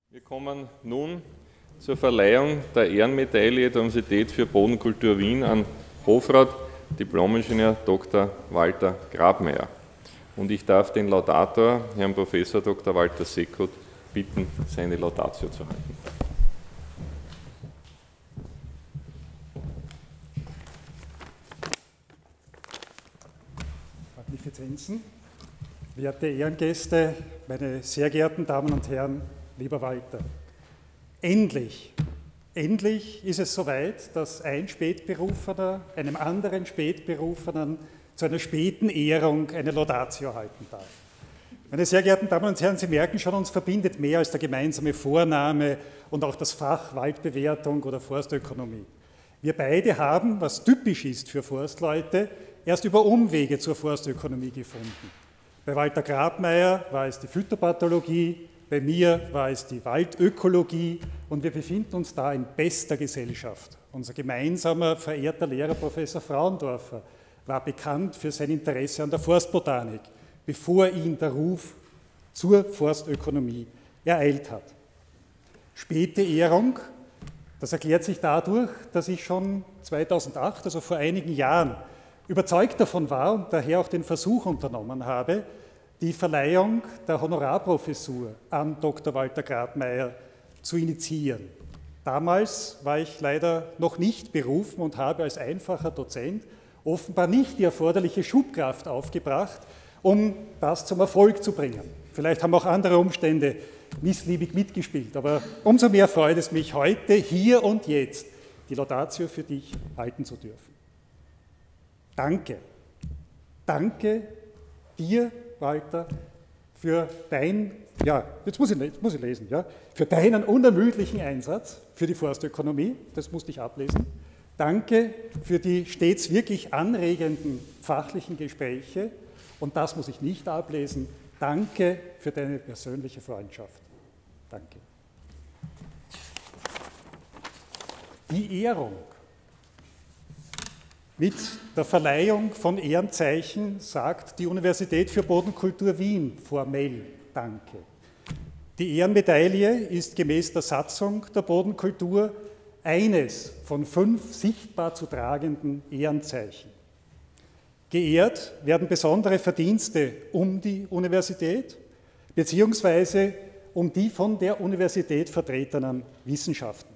Wir kommen nun zur Verleihung der Ehrenmedaille der Universität für Bodenkultur Wien an Hofrat, Diplomingenieur Dr. Walter Grabmaier. Und ich darf den Laudator, Herrn Professor Dr. Walter Seckot, bitten, seine Laudatio zu halten. Magnifizenzen, werte Ehrengäste, meine sehr geehrten Damen und Herren, lieber Walter. Endlich ist es soweit, dass ein Spätberufener einem anderen Spätberufenen zu einer späten Ehrung eine Laudatio halten darf. Meine sehr geehrten Damen und Herren, Sie merken schon, uns verbindet mehr als der gemeinsame Vorname und auch das Fach Waldbewertung oder Forstökonomie. Wir beide haben, was typisch ist für Forstleute, erst über Umwege zur Forstökonomie gefunden. Bei Walter Grabmaier war es die Phytopathologie, bei mir war es die Waldökologie und wir befinden uns da in bester Gesellschaft. Unser gemeinsamer, verehrter Lehrer Professor Frauendorfer war bekannt für sein Interesse an der Forstbotanik, bevor ihn der Ruf zur Forstökonomie ereilt hat. Späte Ehrung, das erklärt sich dadurch, dass ich schon 2008, also vor einigen Jahren, überzeugt davon war und daher auch den Versuch unternommen habe, die Verleihung der Honorarprofessur an Dr. Walter Grabmaier zu initiieren. Damals war ich leider noch nicht berufen und habe als einfacher Dozent offenbar nicht die erforderliche Schubkraft aufgebracht, um das zum Erfolg zu bringen. Vielleicht haben auch andere Umstände missliebig mitgespielt, aber umso mehr freut es mich, heute, hier und jetzt die Laudatio für dich halten zu dürfen. Danke. Danke dir, Walter, für dein, jetzt muss ich lesen, für deinen unermüdlichen Einsatz für die Forstökonomie, das musste ich ablesen. Danke für die stets wirklich anregenden fachlichen Gespräche und das muss ich nicht ablesen. Danke für deine persönliche Freundschaft. Danke. Die Ehrung mit der Verleihung von Ehrenzeichen sagt die Universität für Bodenkultur Wien formell Danke. Die Ehrenmedaille ist gemäß der Satzung der Bodenkultur eines von 5 sichtbar zu tragenden Ehrenzeichen. Geehrt werden besondere Verdienste um die Universität beziehungsweise um die von der Universität vertretenen Wissenschaften.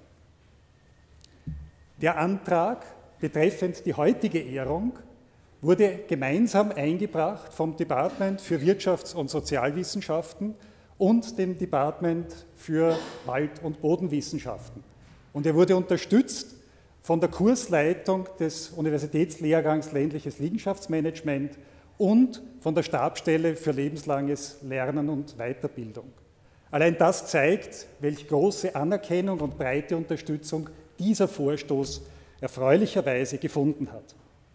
Der Antrag betreffend die heutige Ehrung wurde gemeinsam eingebracht vom Department für Wirtschafts- und Sozialwissenschaften und dem Department für Wald- und Bodenwissenschaften. Und er wurde unterstützt von der Kursleitung des Universitätslehrgangs Ländliches Liegenschaftsmanagement und von der Stabsstelle für lebenslanges Lernen und Weiterbildung. Allein das zeigt, welch große Anerkennung und breite Unterstützung dieser Vorstoß erfreulicherweise gefunden hat.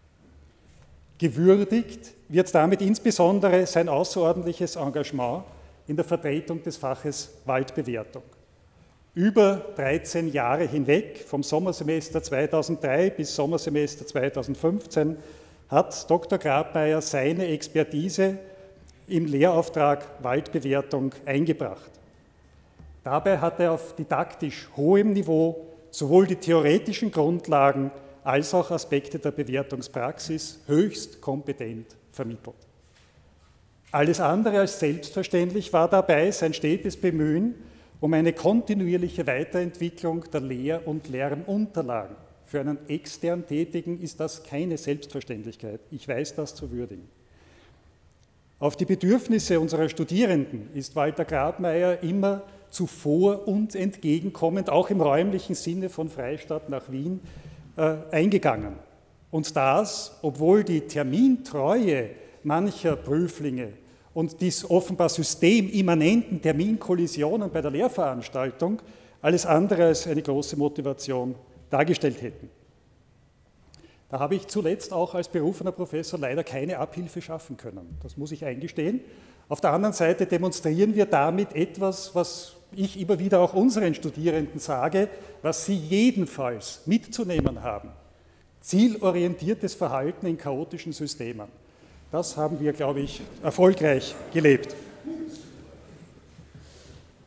Gewürdigt wird damit insbesondere sein außerordentliches Engagement in der Vertretung des Faches Waldbewertung. Über 13 Jahre hinweg, vom Sommersemester 2003 bis Sommersemester 2015, hat Dr. Grabmaier seine Expertise im Lehrauftrag Waldbewertung eingebracht. Dabei hat er auf didaktisch hohem Niveau sowohl die theoretischen Grundlagen als auch Aspekte der Bewertungspraxis höchst kompetent vermittelt. Alles andere als selbstverständlich war dabei sein stetes Bemühen um eine kontinuierliche Weiterentwicklung der Lehr- und Lernunterlagen. Für einen extern Tätigen ist das keine Selbstverständlichkeit. Ich weiß das zu würdigen. Auf die Bedürfnisse unserer Studierenden ist Walter Grabmaier immer zuvor und entgegenkommend, auch im räumlichen Sinne von Freistadt nach Wien, eingegangen. Und das, obwohl die Termintreue mancher Prüflinge und die offenbar systemimmanenten Terminkollisionen bei der Lehrveranstaltung alles andere als eine große Motivation dargestellt hätten. Da habe ich zuletzt auch als berufener Professor leider keine Abhilfe schaffen können. Das muss ich eingestehen. Auf der anderen Seite demonstrieren wir damit etwas, was ich immer wieder auch unseren Studierenden sage, was sie jedenfalls mitzunehmen haben. Zielorientiertes Verhalten in chaotischen Systemen. Das haben wir, glaube ich, erfolgreich gelebt.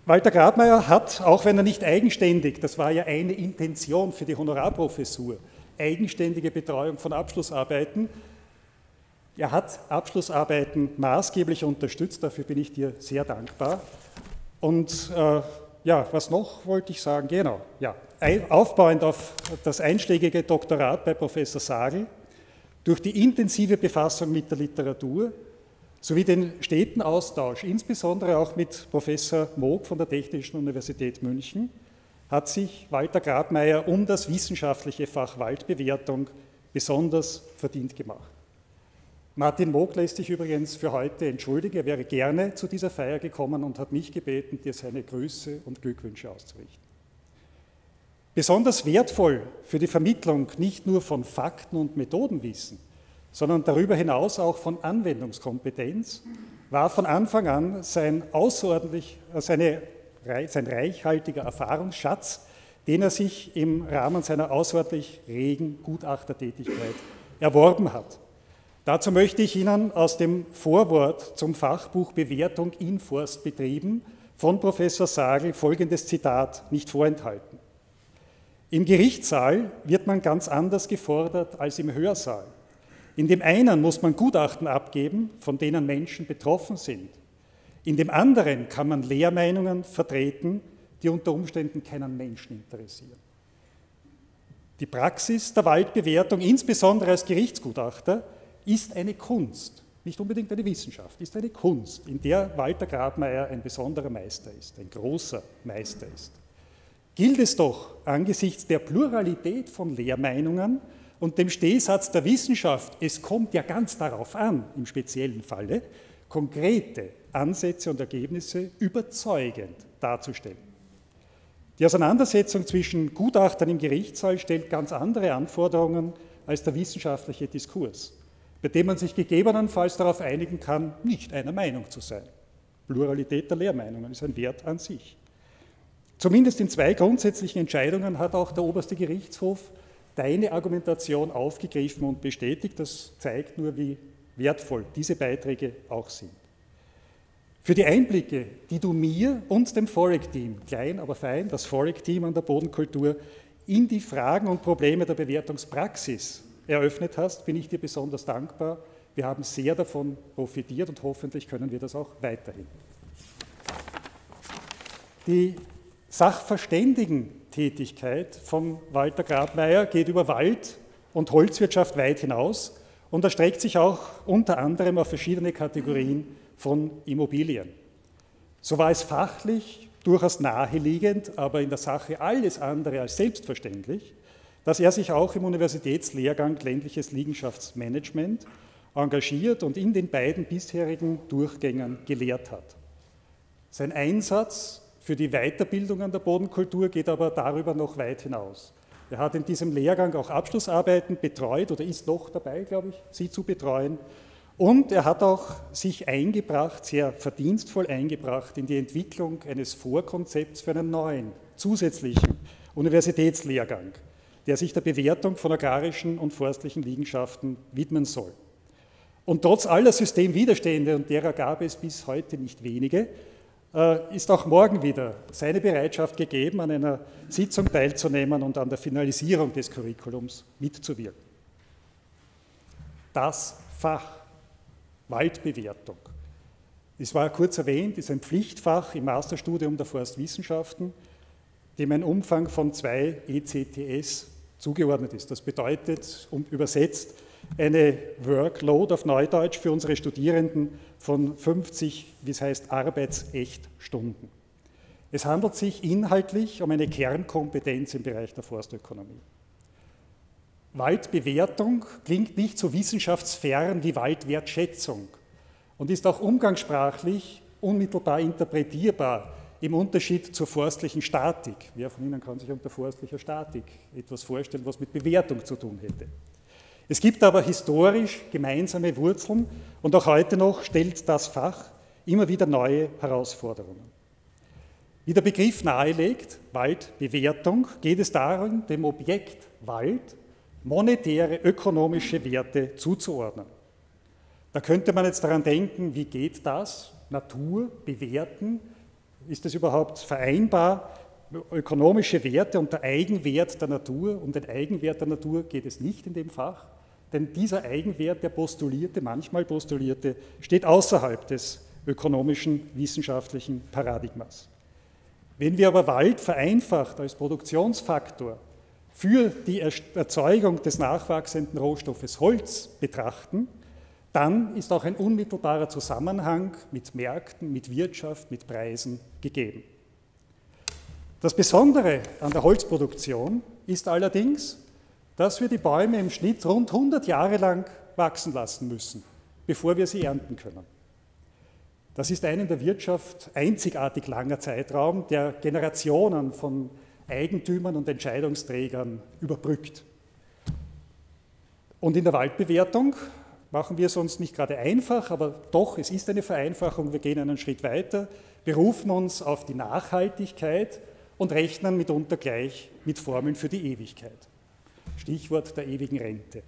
Walter Grabmaier hat, auch wenn er nicht eigenständig, das war ja eine Intention für die Honorarprofessur, eigenständige Betreuung von Abschlussarbeiten, er hat Abschlussarbeiten maßgeblich unterstützt, dafür bin ich dir sehr dankbar. Und ja, was noch wollte ich sagen? Genau, ja, aufbauend auf das einschlägige Doktorat bei Professor Sagl, durch die intensive Befassung mit der Literatur sowie den steten Austausch, insbesondere auch mit Professor Moog von der Technischen Universität München, hat sich Walter Grabmaier um das wissenschaftliche Fach Waldbewertung besonders verdient gemacht. Martin Moog lässt sich übrigens für heute entschuldigen, er wäre gerne zu dieser Feier gekommen und hat mich gebeten, dir seine Grüße und Glückwünsche auszurichten. Besonders wertvoll für die Vermittlung nicht nur von Fakten und Methodenwissen, sondern darüber hinaus auch von Anwendungskompetenz, war von Anfang an sein reichhaltiger Erfahrungsschatz, den er sich im Rahmen seiner außerordentlich regen Gutachtertätigkeit erworben hat. Dazu möchte ich Ihnen aus dem Vorwort zum Fachbuch Bewertung in Forstbetrieben von Professor Sagl folgendes Zitat nicht vorenthalten. Im Gerichtssaal wird man ganz anders gefordert als im Hörsaal. In dem einen muss man Gutachten abgeben, von denen Menschen betroffen sind. In dem anderen kann man Lehrmeinungen vertreten, die unter Umständen keinen Menschen interessieren. Die Praxis der Waldbewertung, insbesondere als Gerichtsgutachter, ist eine Kunst, nicht unbedingt eine Wissenschaft, ist eine Kunst, in der Walter Grabmaier ein besonderer Meister ist, ein großer Meister ist. Gilt es doch angesichts der Pluralität von Lehrmeinungen und dem Stehsatz der Wissenschaft, es kommt ja ganz darauf an, im speziellen Falle, konkrete Ansätze und Ergebnisse überzeugend darzustellen. Die Auseinandersetzung zwischen Gutachtern im Gerichtssaal stellt ganz andere Anforderungen als der wissenschaftliche Diskurs, bei dem man sich gegebenenfalls darauf einigen kann, nicht einer Meinung zu sein. Pluralität der Lehrmeinungen ist ein Wert an sich. Zumindest in zwei grundsätzlichen Entscheidungen hat auch der oberste Gerichtshof deine Argumentation aufgegriffen und bestätigt. Das zeigt nur, wie wertvoll diese Beiträge auch sind. Für die Einblicke, die du mir und dem FOREC-Team, klein aber fein, das FOREC-Team an der Bodenkultur, in die Fragen und Probleme der Bewertungspraxis eröffnet hast, bin ich dir besonders dankbar. Wir haben sehr davon profitiert und hoffentlich können wir das auch weiterhin. Die Sachverständigentätigkeit von Walter Grabmaier geht über Wald- und Holzwirtschaft weit hinaus und erstreckt sich auch unter anderem auf verschiedene Kategorien von Immobilien. So war es fachlich durchaus naheliegend, aber in der Sache alles andere als selbstverständlich, dass er sich auch im Universitätslehrgang Ländliches Liegenschaftsmanagement engagiert und in den beiden bisherigen Durchgängen gelehrt hat. Sein Einsatz für die Weiterbildung an der Bodenkultur geht aber darüber noch weit hinaus. Er hat in diesem Lehrgang auch Abschlussarbeiten betreut oder ist noch dabei, glaube ich, sie zu betreuen. Und er hat auch sich eingebracht, sehr verdienstvoll eingebracht, in die Entwicklung eines Vorkonzepts für einen neuen, zusätzlichen Universitätslehrgang, der sich der Bewertung von agrarischen und forstlichen Liegenschaften widmen soll. Und trotz aller Systemwiderstände, und derer gab es bis heute nicht wenige, ist auch morgen wieder seine Bereitschaft gegeben, an einer Sitzung teilzunehmen und an der Finalisierung des Curriculums mitzuwirken. Das Fach Waldbewertung, es war kurz erwähnt, ist ein Pflichtfach im Masterstudium der Forstwissenschaften, dem ein Umfang von 2 ECTS zugeordnet ist. Das bedeutet, übersetzt, eine Workload auf Neudeutsch für unsere Studierenden von 50, wie es heißt, Arbeitsechtstunden. Es handelt sich inhaltlich um eine Kernkompetenz im Bereich der Forstökonomie. Waldbewertung klingt nicht so wissenschaftsfern wie Waldwertschätzung und ist auch umgangssprachlich unmittelbar interpretierbar im Unterschied zur forstlichen Statik. Wer von Ihnen kann sich unter forstlicher Statik etwas vorstellen, was mit Bewertung zu tun hätte? Es gibt aber historisch gemeinsame Wurzeln und auch heute noch stellt das Fach immer wieder neue Herausforderungen. Wie der Begriff nahelegt, Waldbewertung, geht es darum, dem Objekt Wald monetäre, ökonomische Werte zuzuordnen. Da könnte man jetzt daran denken, wie geht das? Natur bewerten, Ist es überhaupt vereinbar, ökonomische Werte und der Eigenwert der Natur? Um den Eigenwert der Natur geht es nicht in dem Fach, denn dieser Eigenwert, der manchmal postulierte, steht außerhalb des ökonomischen, wissenschaftlichen Paradigmas. Wenn wir aber Wald vereinfacht als Produktionsfaktor für die Erzeugung des nachwachsenden Rohstoffes Holz betrachten, dann ist auch ein unmittelbarer Zusammenhang mit Märkten, mit Wirtschaft, mit Preisen gegeben. Das Besondere an der Holzproduktion ist allerdings, dass wir die Bäume im Schnitt rund 100 Jahre lang wachsen lassen müssen, bevor wir sie ernten können. Das ist ein in der Wirtschaft einzigartig langer Zeitraum, der Generationen von Eigentümern und Entscheidungsträgern überbrückt. Und in der Waldbewertung machen wir es uns nicht gerade einfach, aber doch, es ist eine Vereinfachung, wir gehen einen Schritt weiter, berufen uns auf die Nachhaltigkeit und rechnen mitunter gleich mit Formeln für die Ewigkeit. Stichwort der ewigen Rente.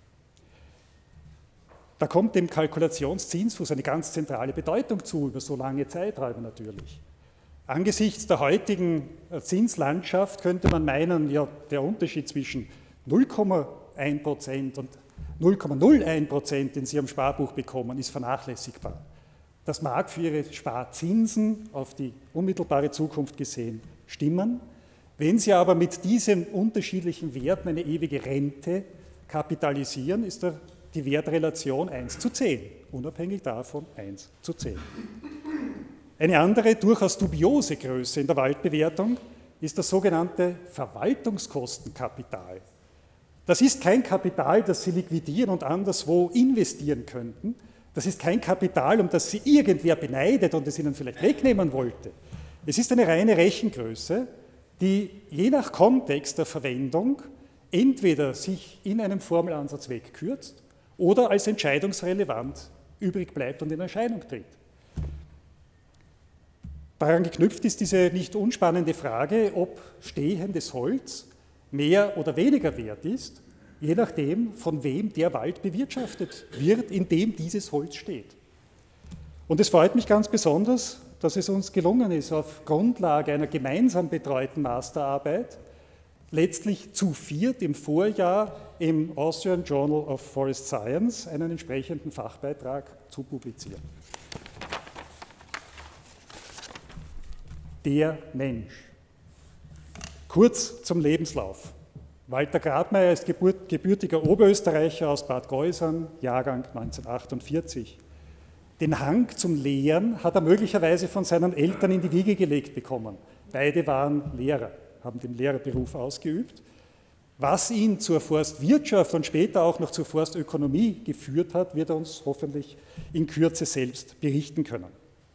Da kommt dem Kalkulationszinsfuß eine ganz zentrale Bedeutung zu, über so lange Zeiträume natürlich. Angesichts der heutigen Zinslandschaft könnte man meinen, ja, der Unterschied zwischen 0,1% und 0,01%, den Sie am Sparbuch bekommen, ist vernachlässigbar. Das mag für Ihre Sparzinsen auf die unmittelbare Zukunft gesehen stimmen. Wenn Sie aber mit diesen unterschiedlichen Werten eine ewige Rente kapitalisieren, ist die Wertrelation 1:10, unabhängig davon 1:10. Eine andere, durchaus dubiose Größe in der Waldbewertung ist das sogenannte Verwaltungskostenkapital. Das ist kein Kapital, das Sie liquidieren und anderswo investieren könnten. Das ist kein Kapital, um das Sie irgendwer beneidet und es Ihnen vielleicht wegnehmen wollte. Es ist eine reine Rechengröße, die je nach Kontext der Verwendung entweder sich in einem Formelansatz wegkürzt oder als entscheidungsrelevant übrig bleibt und in Erscheinung tritt. Daran geknüpft ist diese nicht unspannende Frage, ob stehendes Holz mehr oder weniger wert ist, je nachdem, von wem der Wald bewirtschaftet wird, in dem dieses Holz steht. Und es freut mich ganz besonders, dass es uns gelungen ist, auf Grundlage einer gemeinsam betreuten Masterarbeit letztlich zu viert im Vorjahr im Austrian Journal of Forest Science einen entsprechenden Fachbeitrag zu publizieren. Der Mensch. Kurz zum Lebenslauf. Walter Grabmaier ist gebürtiger Oberösterreicher aus Bad Geusern, Jahrgang 1948. Den Hang zum Lehren hat er möglicherweise von seinen Eltern in die Wiege gelegt bekommen. Beide waren Lehrer, haben den Lehrerberuf ausgeübt. Was ihn zur Forstwirtschaft und später auch noch zur Forstökonomie geführt hat, wird er uns hoffentlich in Kürze selbst berichten können.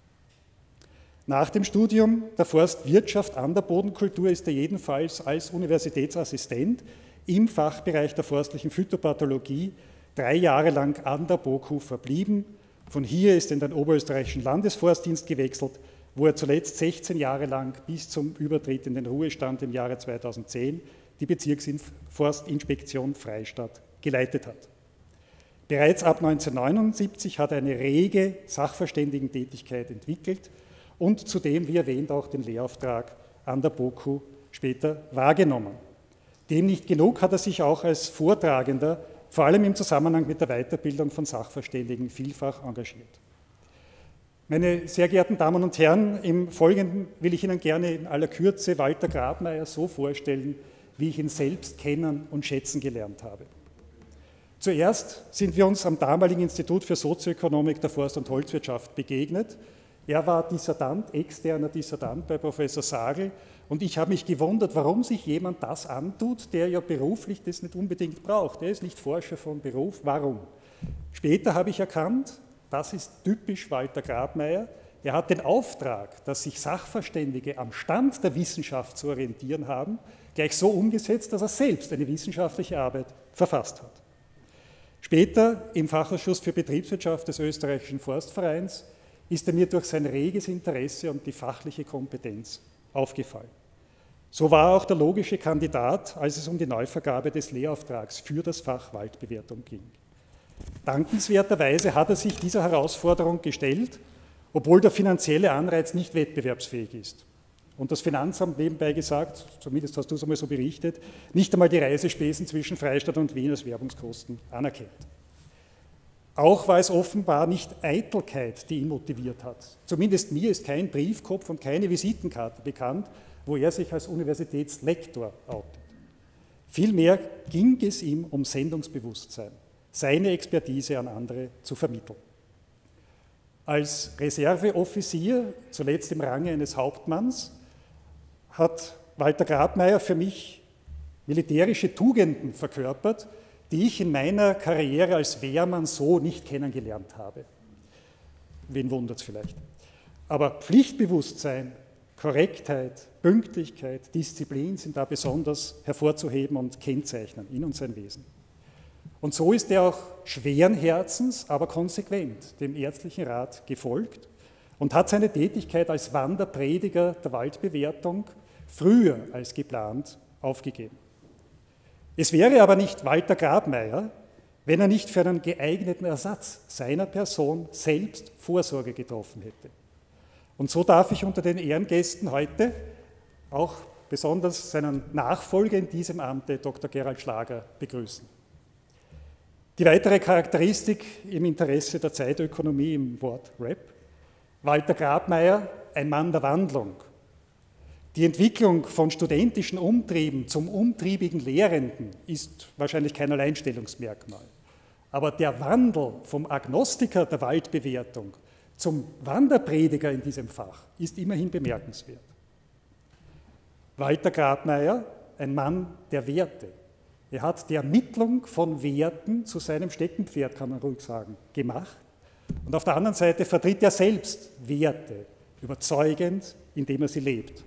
Nach dem Studium der Forstwirtschaft an der Bodenkultur ist er jedenfalls als Universitätsassistent im Fachbereich der forstlichen Phytopathologie 3 Jahre lang an der BOKU verblieben. Von hier ist er in den Oberösterreichischen Landesforstdienst gewechselt, wo er zuletzt 16 Jahre lang bis zum Übertritt in den Ruhestand im Jahre 2010 die Bezirksforstinspektion Freistadt geleitet hat. Bereits ab 1979 hat er eine rege Sachverständigentätigkeit entwickelt und zudem, wie erwähnt, auch den Lehrauftrag an der BOKU später wahrgenommen. Dem nicht genug hat er sich auch als Vortragender, vor allem im Zusammenhang mit der Weiterbildung von Sachverständigen, vielfach engagiert. Meine sehr geehrten Damen und Herren, im Folgenden will ich Ihnen gerne in aller Kürze Walter Grabmaier so vorstellen, wie ich ihn selbst kennen und schätzen gelernt habe. Zuerst sind wir uns am damaligen Institut für Sozioökonomik der Forst- und Holzwirtschaft begegnet. Er war Dissertant, externer Dissertant bei Professor Sagel und ich habe mich gewundert, warum sich jemand das antut, der ja beruflich das nicht unbedingt braucht. Er ist nicht Forscher von Beruf, warum? Später habe ich erkannt, das ist typisch Walter Grabmaier. Er hat den Auftrag, dass sich Sachverständige am Stand der Wissenschaft zu orientieren haben, gleich so umgesetzt, dass er selbst eine wissenschaftliche Arbeit verfasst hat. Später im Fachausschuss für Betriebswirtschaft des Österreichischen Forstvereins ist er mir durch sein reges Interesse und die fachliche Kompetenz aufgefallen. So war er auch der logische Kandidat, als es um die Neuvergabe des Lehrauftrags für das Fach Waldbewertung ging. Dankenswerterweise hat er sich dieser Herausforderung gestellt obwohl der finanzielle Anreiz nicht wettbewerbsfähig ist. Und das Finanzamt, nebenbei gesagt, zumindest hast du es einmal so berichtet, nicht einmal die Reisespesen zwischen Freistadt und Wien als Werbungskosten anerkennt. Auch war es offenbar nicht Eitelkeit, die ihn motiviert hat. Zumindest mir ist kein Briefkopf und keine Visitenkarte bekannt, wo er sich als Universitätslektor outet. Vielmehr ging es ihm um Sendungsbewusstsein, seine Expertise an andere zu vermitteln. Als Reserveoffizier, zuletzt im Range eines Hauptmanns, hat Walter Grabmaier für mich militärische Tugenden verkörpert, die ich in meiner Karriere als Wehrmann so nicht kennengelernt habe. Wen wundert es vielleicht? Aber Pflichtbewusstsein, Korrektheit, Pünktlichkeit, Disziplin sind da besonders hervorzuheben und kennzeichnen, ihn und sein Wesen. Und so ist er auch schweren Herzens, aber konsequent dem ärztlichen Rat gefolgt und hat seine Tätigkeit als Wanderprediger der Waldbewertung früher als geplant aufgegeben. Es wäre aber nicht Walter Grabmaier, wenn er nicht für einen geeigneten Ersatz seiner Person selbst Vorsorge getroffen hätte. Und so darf ich unter den Ehrengästen heute auch besonders seinen Nachfolger in diesem Amte, Dr. Gerald Schlager, begrüßen. Die weitere Charakteristik im Interesse der Zeitökonomie im Wort Rap: Walter Grabmaier, ein Mann der Wandlung. Die Entwicklung von studentischen Umtrieben zum umtriebigen Lehrenden ist wahrscheinlich kein Alleinstellungsmerkmal. Aber der Wandel vom Agnostiker der Waldbewertung zum Wanderprediger in diesem Fach ist immerhin bemerkenswert. Walter Grabmaier, ein Mann der Werte. Er hat die Ermittlung von Werten zu seinem Steckenpferd, kann man ruhig sagen, gemacht. Und auf der anderen Seite vertritt er selbst Werte, überzeugend, indem er sie lebt.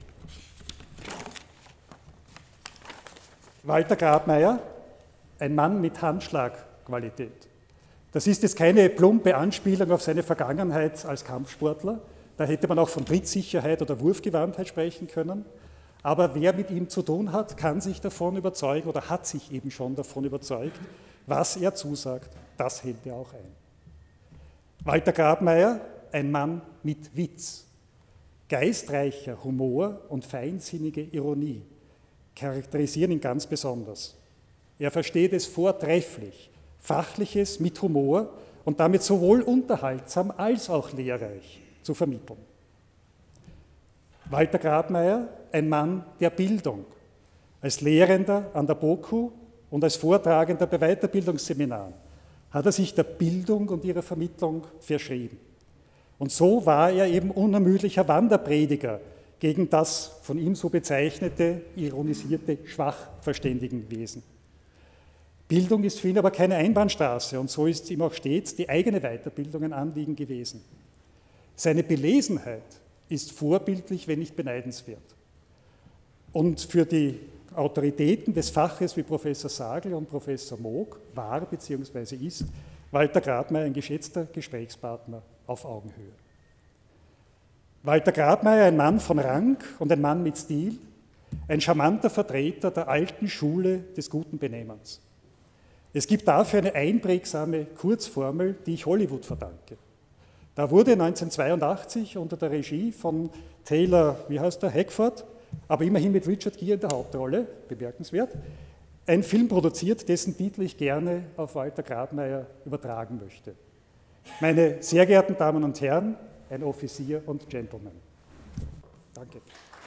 Walter Grabmaier, ein Mann mit Handschlagqualität. Das ist jetzt keine plumpe Anspielung auf seine Vergangenheit als Kampfsportler. Da hätte man auch von Trittsicherheit oder Wurfgewandtheit sprechen können. Aber wer mit ihm zu tun hat, kann sich davon überzeugen oder hat sich eben schon davon überzeugt, was er zusagt, das hält er auch ein. Walter Grabmaier, ein Mann mit Witz. Geistreicher Humor und feinsinnige Ironie charakterisieren ihn ganz besonders. Er versteht es vortrefflich, Fachliches mit Humor und damit sowohl unterhaltsam als auch lehrreich zu vermitteln. Walter Grabmaier, ein Mann der Bildung, als Lehrender an der BOKU und als Vortragender bei Weiterbildungsseminaren hat er sich der Bildung und ihrer Vermittlung verschrieben. Und so war er eben unermüdlicher Wanderprediger gegen das von ihm so bezeichnete, ironisierte Schwachverständigenwesen. Bildung ist für ihn aber keine Einbahnstraße und so ist ihm auch stets die eigene Weiterbildung ein Anliegen gewesen. Seine Belesenheit ist vorbildlich, wenn nicht beneidenswert. Und für die Autoritäten des Faches wie Professor Sagel und Professor Moog war bzw. ist Walter Grabmaier ein geschätzter Gesprächspartner auf Augenhöhe. Walter Grabmaier, ein Mann von Rang und ein Mann mit Stil, ein charmanter Vertreter der alten Schule des guten Benehmens. Es gibt dafür eine einprägsame Kurzformel, die ich Hollywood verdanke. Da wurde 1982 unter der Regie von Taylor, Hackford, aber immerhin mit Richard Gere in der Hauptrolle, bemerkenswert, ein Film produziert, dessen Titel ich gerne auf Walter Grabmaier übertragen möchte. Meine sehr geehrten Damen und Herren, ein Offizier und Gentleman. Danke.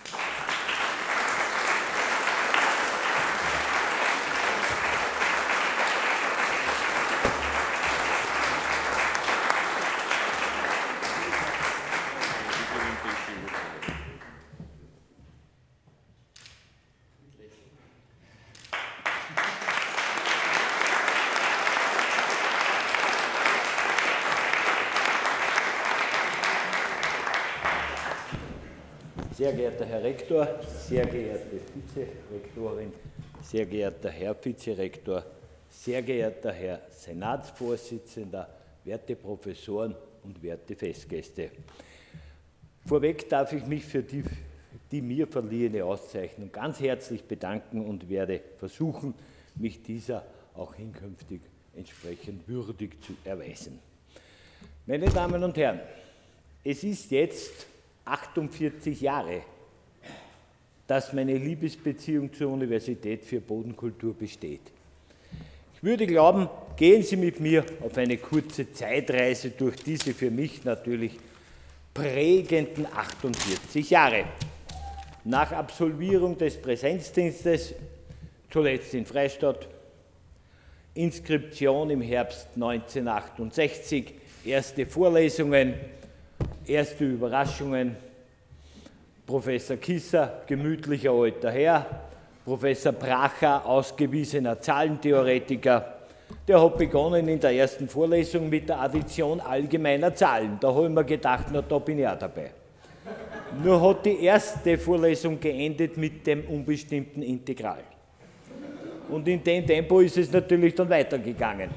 Sehr geehrter Herr Rektor, sehr geehrte Vizerektorin, sehr geehrter Herr Vizerektor, sehr geehrter Herr Senatsvorsitzender, werte Professoren und werte Festgäste. Vorweg darf ich mich für die mir verliehene Auszeichnung ganz herzlich bedanken und werde versuchen, mich dieser auch hinkünftig entsprechend würdig zu erweisen. Meine Damen und Herren, es ist jetzt 48 Jahre, dass meine Liebesbeziehung zur Universität für Bodenkultur besteht. Ich würde glauben, gehen Sie mit mir auf eine kurze Zeitreise durch diese für mich natürlich prägenden 48 Jahre. Nach Absolvierung des Präsenzdienstes, zuletzt in Freistadt, Inskription im Herbst 1968, erste Vorlesungen, erste Überraschungen, Professor Kisser, gemütlicher alter Herr, Professor Bracher, ausgewiesener Zahlentheoretiker, der hat begonnen in der ersten Vorlesung mit der Addition allgemeiner Zahlen. Da habe ich mir gedacht, na, da bin ich auch dabei. Nur hat die erste Vorlesung geendet mit dem unbestimmten Integral. Und in dem Tempo ist es natürlich dann weitergegangen.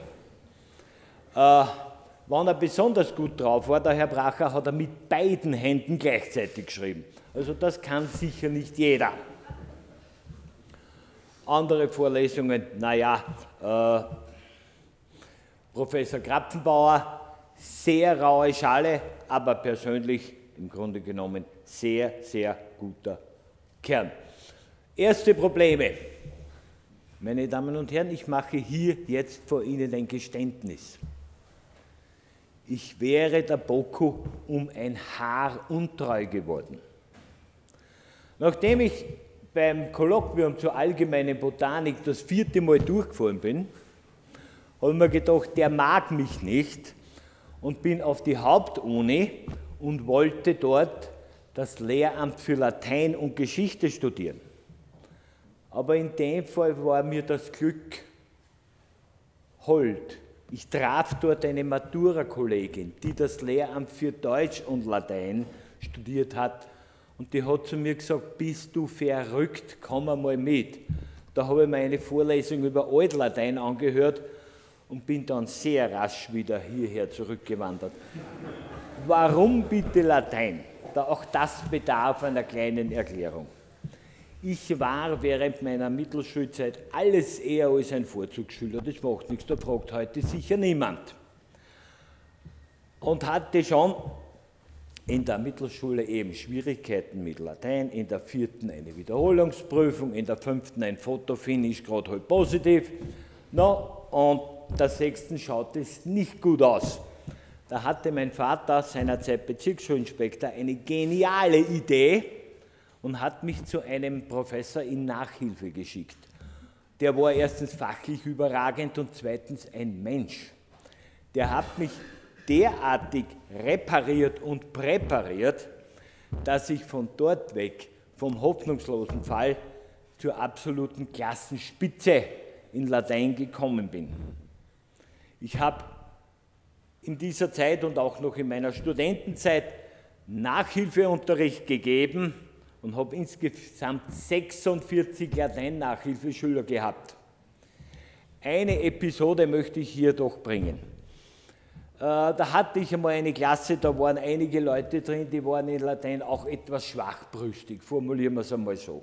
Wenn er besonders gut drauf war, der Herr Bracher, hat er mit beiden Händen gleichzeitig geschrieben. Also das kann sicher nicht jeder. Andere Vorlesungen, naja, Professor Krapfenbauer, sehr raue Schale, aber persönlich im Grunde genommen sehr, sehr guter Kern. Erste Probleme. Meine Damen und Herren, ich mache hier jetzt vor Ihnen ein Geständnis. Ich wäre der Boko um ein Haar untreu geworden. Nachdem ich beim Kolloquium zur allgemeinen Botanik das 4. Mal durchgefahren bin, habe ich mir gedacht, der mag mich nicht und bin auf die Hauptuni und wollte dort das Lehramt für Latein und Geschichte studieren. Aber in dem Fall war mir das Glück hold. Ich traf dort eine Matura-Kollegin, die das Lehramt für Deutsch und Latein studiert hat. Und die hat zu mir gesagt, bist du verrückt, komm einmal mit. Da habe ich mir eine Vorlesung über Altlatein angehört und bin dann sehr rasch wieder hierher zurückgewandert. Warum bitte Latein? Auch das bedarf einer kleinen Erklärung. Ich war während meiner Mittelschulzeit alles eher als ein Vorzugsschüler, das macht nichts, da fragt heute sicher niemand. Und hatte schon in der Mittelschule eben Schwierigkeiten mit Latein, in der 4. eine Wiederholungsprüfung, in der 5. ein Fotofinish, gerade halt positiv. Und der 6. schaut es nicht gut aus. Da hatte mein Vater, seinerzeit Bezirksschulinspektor, eine geniale Idee und hat mich zu einem Professor in Nachhilfe geschickt. Der war erstens fachlich überragend und zweitens ein Mensch. Der hat mich derartig repariert und präpariert, dass ich von dort weg, vom hoffnungslosen Fall, zur absoluten Klassenspitze in Latein gekommen bin. Ich habe in dieser Zeit und auch noch in meiner Studentenzeit Nachhilfeunterricht gegeben und habe insgesamt 46 Latein-Nachhilfeschüler gehabt. Eine Episode möchte ich hier doch bringen. Da hatte ich einmal eine Klasse, da waren einige Leute drin, die waren in Latein auch etwas schwachbrüstig, formulieren wir es einmal so.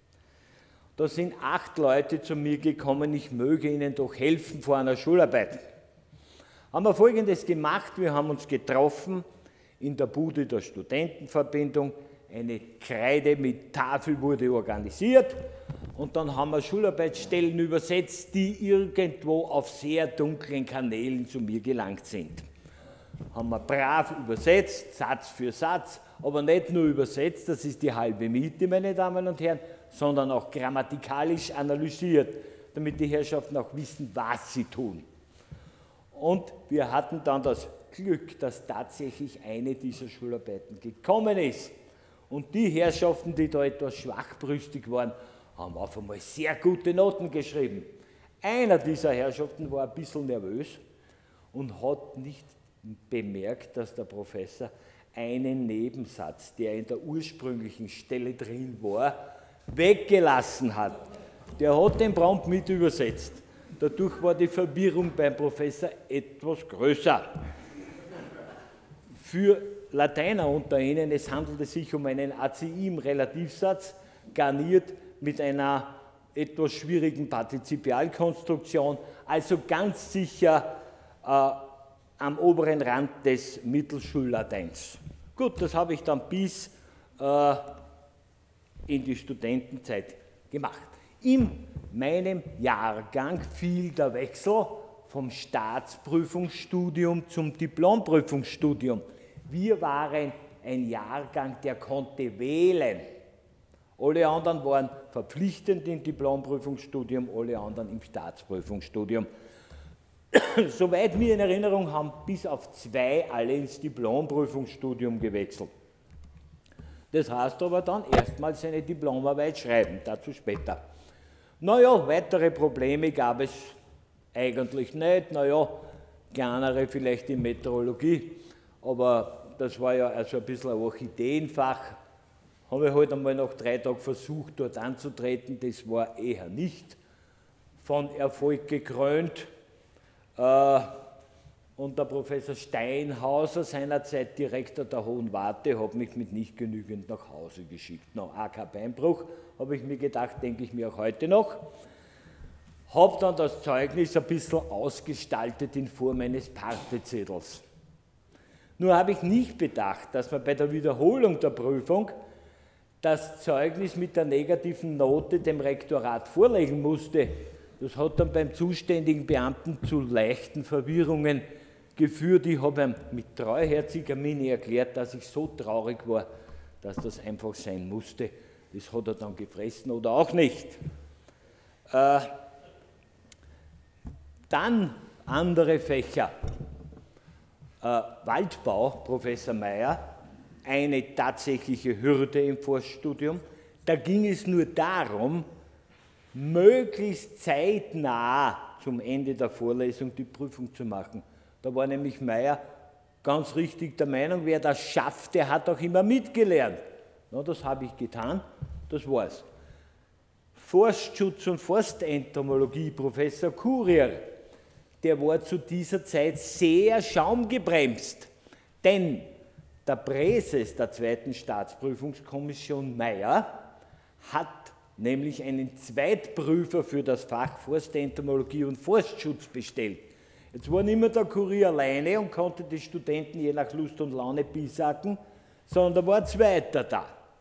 Da sind 8 Leute zu mir gekommen, ich möge ihnen doch helfen vor einer Schularbeit. Haben wir Folgendes gemacht, wir haben uns getroffen in der Bude der Studentenverbindung, eine Kreide mit Tafel wurde organisiert und dann haben wir Schularbeitsstellen übersetzt, die irgendwo auf sehr dunklen Kanälen zu mir gelangt sind. Haben wir brav übersetzt, Satz für Satz, aber nicht nur übersetzt, das ist die halbe Miete, meine Damen und Herren, sondern auch grammatikalisch analysiert, damit die Herrschaften auch wissen, was sie tun. Und wir hatten dann das Glück, dass tatsächlich eine dieser Schularbeiten gekommen ist. Und die Herrschaften, die da etwas schwachbrüstig waren, haben auf einmal sehr gute Noten geschrieben. Einer dieser Herrschaften war ein bisschen nervös und hat nicht bemerkt, dass der Professor einen Nebensatz, der in der ursprünglichen Stelle drin war, weggelassen hat. Der hat den prompt mit übersetzt. Dadurch war die Verwirrung beim Professor etwas größer. Für Lateiner unter Ihnen, es handelte sich um einen ACI im Relativsatz, garniert mit einer etwas schwierigen Partizipialkonstruktion, also ganz sicher am oberen Rand des Mittelschullateins. Gut, das habe ich dann bis in die Studentenzeit gemacht. In meinem Jahrgang fiel der Wechsel vom Staatsprüfungsstudium zum Diplomprüfungsstudium. Wir waren ein Jahrgang, der konnte wählen. Alle anderen waren verpflichtend im Diplomprüfungsstudium, alle anderen im Staatsprüfungsstudium. Soweit wir in Erinnerung haben, bis auf 2 alle ins Diplomprüfungsstudium gewechselt. Das heißt aber dann erstmals eine Diplomarbeit schreiben, dazu später. Naja, weitere Probleme gab es eigentlich nicht, naja, kleinere vielleicht in Meteorologie, aber das war ja also ein bisschen ein Orchideenfach. Habe ich halt einmal nach 3 Tagen versucht, dort anzutreten, das war eher nicht von Erfolg gekrönt. Und der Professor Steinhauser, seinerzeit Direktor der Hohen Warte, hat mich mit nicht genügend nach Hause geschickt. Noch kein Beinbruch, habe ich mir gedacht, denke ich mir auch heute noch. Habe dann das Zeugnis ein bisschen ausgestaltet in Form eines Partezettels. Nur habe ich nicht bedacht, dass man bei der Wiederholung der Prüfung das Zeugnis mit der negativen Note dem Rektorat vorlegen musste. Das hat dann beim zuständigen Beamten zu leichten Verwirrungen geführt. Ich habe ihm mit treuherziger Miene erklärt, dass ich so traurig war, dass das einfach sein musste. Das hat er dann gefressen oder auch nicht. Dann andere Fächer. Waldbau, Professor Meyer, eine tatsächliche Hürde im Forststudium. Da ging es nur darum, möglichst zeitnah zum Ende der Vorlesung die Prüfung zu machen. Da war nämlich Meyer ganz richtig der Meinung, wer das schafft, der hat auch immer mitgelernt. Na, das habe ich getan, das war's. Forstschutz und Forstentomologie, Professor Kurier, der war zu dieser Zeit sehr schaumgebremst, denn der Präses der 2. Staatsprüfungskommission Meyer hat nämlich einen Zweitprüfer für das Fach Forstentomologie und Forstschutz bestellt. Jetzt war nicht mehr der Kurier alleine und konnte die Studenten je nach Lust und Laune bisacken, sondern da war ein Zweiter da.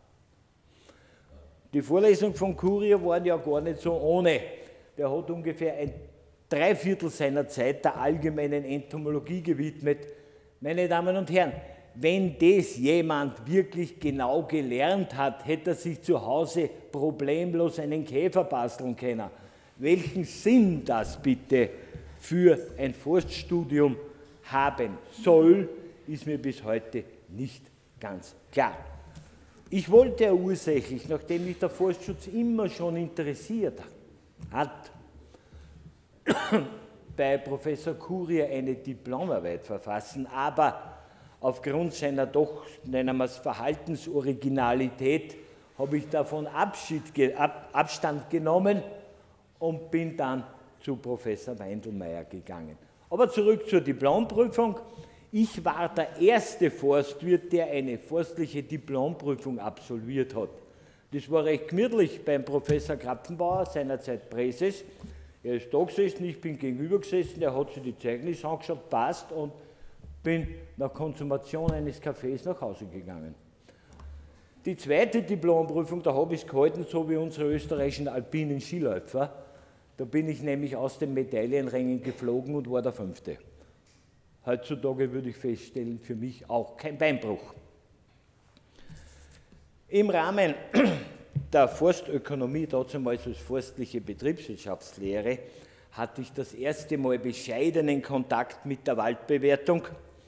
Die Vorlesungen von Kurier waren ja gar nicht so ohne. Der hat ungefähr ein 3/4 seiner Zeit der allgemeinen Entomologie gewidmet. Meine Damen und Herren, wenn das jemand wirklich genau gelernt hat, hätte er sich zu Hause problemlos einen Käfer basteln können. Welchen Sinn das bitte für ein Forststudium haben soll, ist mir bis heute nicht ganz klar. Ich wollte ja ursächlich, nachdem mich der Forstschutz immer schon interessiert hat, bei Professor Kurier eine Diplomarbeit verfassen, aber aufgrund seiner doch, nennen wir es, Verhaltensoriginalität habe ich davon Abstand genommen und bin dann zu Professor Weindelmeier gegangen. Aber zurück zur Diplomprüfung. Ich war der erste Forstwirt, der eine forstliche Diplomprüfung absolviert hat. Das war recht gemütlich beim Professor Krapfenbauer, seinerzeit Präses. Er ist da gesessen, ich bin gegenüber gesessen, er hat sich die Zeugnisse angeschaut, passt, und bin nach Konsumation eines Kaffees nach Hause gegangen. Die zweite Diplomprüfung, da habe ich es gehalten, so wie unsere österreichischen alpinen Skiläufer. Da bin ich nämlich aus den Medaillenrängen geflogen und war der 5. Heutzutage würde ich feststellen, für mich auch kein Beinbruch. Im Rahmen der Forstökonomie, damals als forstliche Betriebswirtschaftslehre, hatte ich das erste Mal bescheidenen Kontakt mit der Waldbewertung.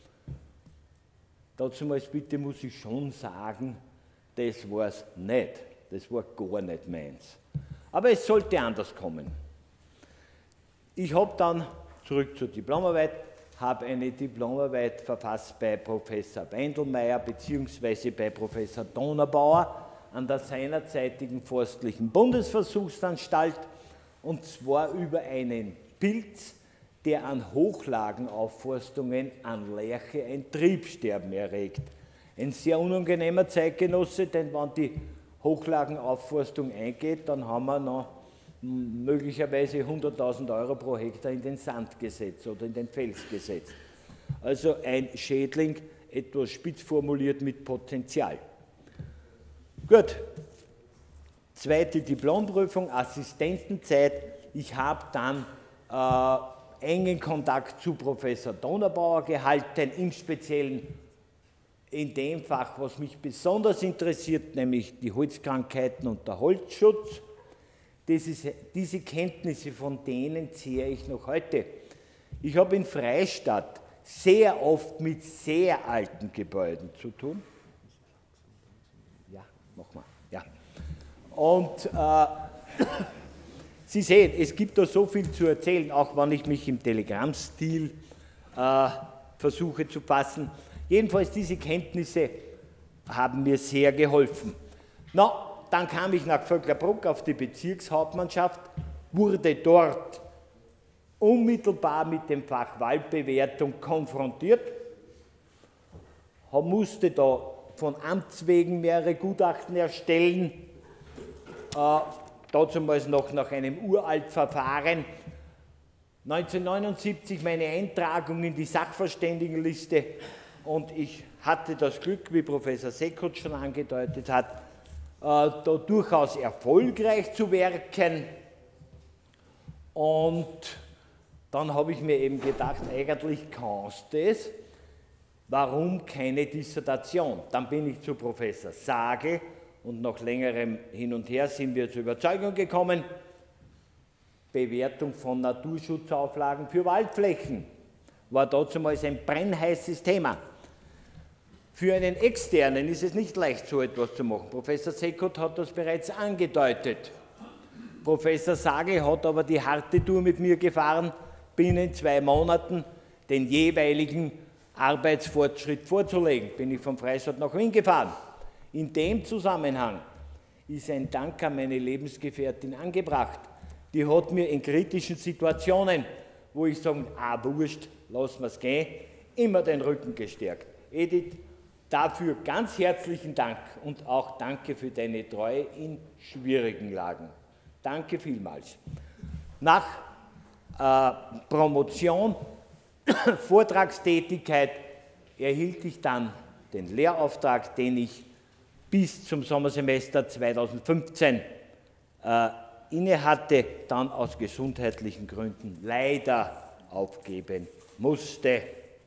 Damals bitte muss ich schon sagen, das war es nicht. Das war gar nicht meins. Aber es sollte anders kommen. Ich habe dann, zurück zur Diplomarbeit, habe eine Diplomarbeit verfasst bei Professor Weindelmeier bzw. bei Professor Donnerbauer an der seinerzeitigen Forstlichen Bundesversuchsanstalt, und zwar über einen Pilz, der an Hochlagenaufforstungen an Lärche ein Triebsterben erregt. Ein sehr unangenehmer Zeitgenosse, denn wenn die Hochlagenaufforstung eingeht, dann haben wir noch möglicherweise 100.000 Euro pro Hektar in den Sand gesetzt oder in den Fels gesetzt. Also ein Schädling, etwas spitz formuliert mit Potenzial. Gut, zweite Diplomprüfung, Assistentenzeit. Ich habe dann engen Kontakt zu Professor Donnerbauer gehalten, im Speziellen in dem Fach, was mich besonders interessiert, nämlich die Holzkrankheiten und der Holzschutz. Diese Kenntnisse, von denen zehre ich noch heute. Ich habe in Freistadt sehr oft mit sehr alten Gebäuden zu tun. Ja, nochmal. Ja. Und Sie sehen, es gibt da so viel zu erzählen, auch wenn ich mich im Telegrammstil versuche zu fassen. Jedenfalls, diese Kenntnisse haben mir sehr geholfen. Na, dann kam ich nach Vöcklerbruck auf die Bezirkshauptmannschaft, wurde dort unmittelbar mit dem Fach Waldbewertung konfrontiert, musste da von Amts wegen mehrere Gutachten erstellen, dazumals noch nach einem Uraltverfahren. 1979 meine Eintragung in die Sachverständigenliste und ich hatte das Glück, wie Professor Seckert schon angedeutet hat, da durchaus erfolgreich zu werken. Und dann habe ich mir eben gedacht, eigentlich kannst du es, warum keine Dissertation? Dann bin ich zu Professor Sage und nach längerem Hin und Her sind wir zur Überzeugung gekommen, Bewertung von Naturschutzauflagen für Waldflächen war dazumals ein brennheißes Thema. Für einen Externen ist es nicht leicht, so etwas zu machen. Professor Seckert hat das bereits angedeutet. Professor Sage hat aber die harte Tour mit mir gefahren, binnen 2 Monaten den jeweiligen Arbeitsfortschritt vorzulegen. Bin ich von Freistadt nach Wien gefahren. In dem Zusammenhang ist ein Dank an meine Lebensgefährtin angebracht. Die hat mir in kritischen Situationen, wo ich sage, wurscht, lassen wir es gehen, immer den Rücken gestärkt. Edith, dafür ganz herzlichen Dank und auch danke für deine Treue in schwierigen Lagen. Danke vielmals. Nach Promotion, Vortragstätigkeit erhielt ich dann den Lehrauftrag, den ich bis zum Sommersemester 2015 innehatte, dann aus gesundheitlichen Gründen leider aufgeben musste.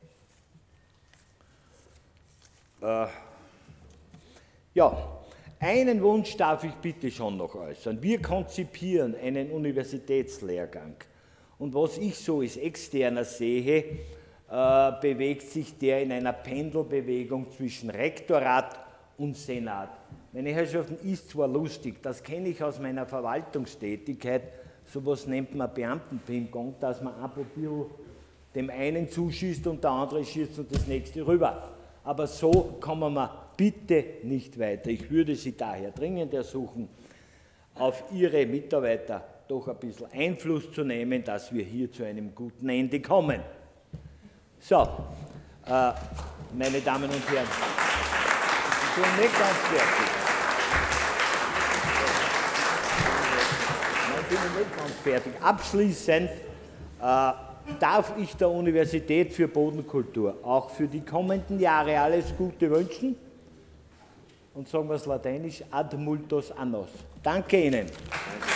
Ja, einen Wunsch darf ich bitte schon noch äußern. Wir konzipieren einen Universitätslehrgang und was ich so als Externer sehe, bewegt sich der in einer Pendelbewegung zwischen Rektorat und Senat. Meine Herrschaften, ist zwar lustig, das kenne ich aus meiner Verwaltungstätigkeit, sowas nennt man Beamten-Ping-Pong, dass man ab und zu dem einen zuschießt und der andere schießt und das nächste rüber. Aber so kommen wir bitte nicht weiter. Ich würde Sie daher dringend ersuchen, auf Ihre Mitarbeiter doch ein bisschen Einfluss zu nehmen, dass wir hier zu einem guten Ende kommen. So, meine Damen und Herren, ich bin nicht ganz fertig. Ich bin nicht ganz fertig. Abschließend darf ich der Universität für Bodenkultur auch für die kommenden Jahre alles Gute wünschen und sagen wir es lateinisch, ad multos annos. Danke Ihnen.